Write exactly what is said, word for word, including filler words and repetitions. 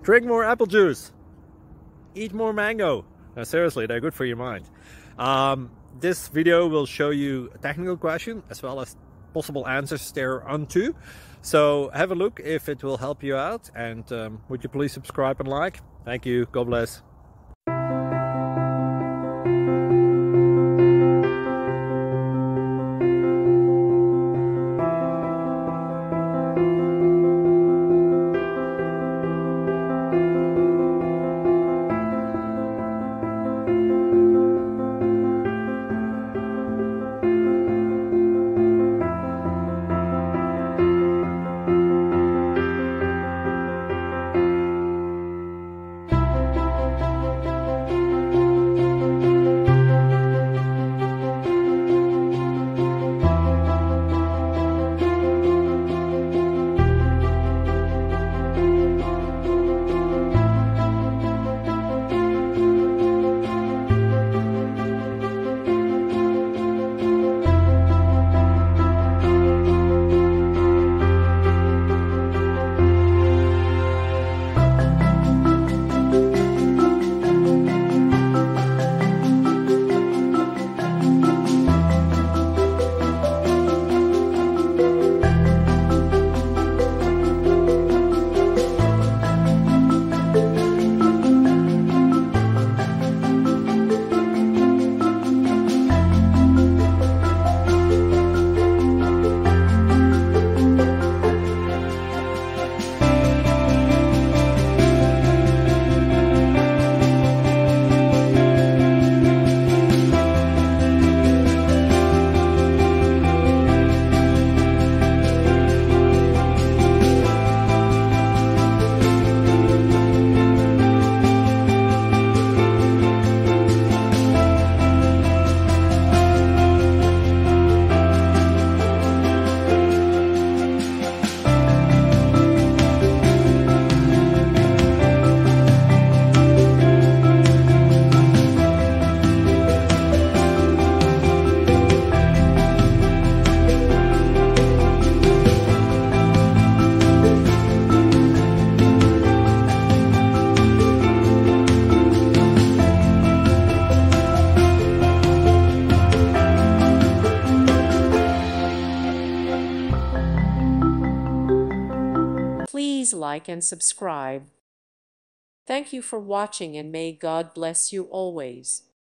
Drink more apple juice. Eat more mango. No, seriously, they're good for your mind. Um, this video will show you a technical question as well as possible answers thereunto. So have a look if it will help you out, and um, would you please subscribe and like? Thank you. God bless. Please like and subscribe. Thank you for watching, and may God bless you always.